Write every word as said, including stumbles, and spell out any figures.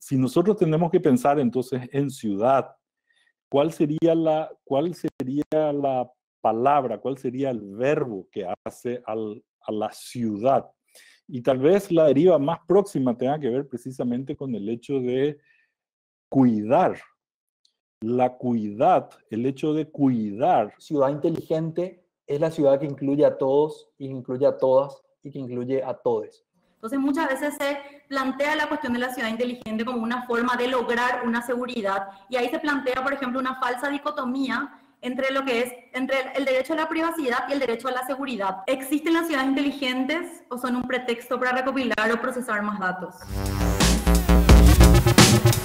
si nosotros tenemos que pensar entonces en ciudad, ¿cuál sería la, cuál sería la palabra, cuál sería el verbo que hace al, a la ciudad? Y tal vez la deriva más próxima tenga que ver precisamente con el hecho de cuidar. La cuidad, el hecho de cuidar. Ciudad inteligente es la ciudad que incluye a todos y incluye a todas y que incluye a todes. Entonces muchas veces se plantea la cuestión de la ciudad inteligente como una forma de lograr una seguridad y ahí se plantea, por ejemplo, una falsa dicotomía entre lo que es entre el derecho a la privacidad y el derecho a la seguridad. ¿Existen las ciudades inteligentes o son un pretexto para recopilar o procesar más datos?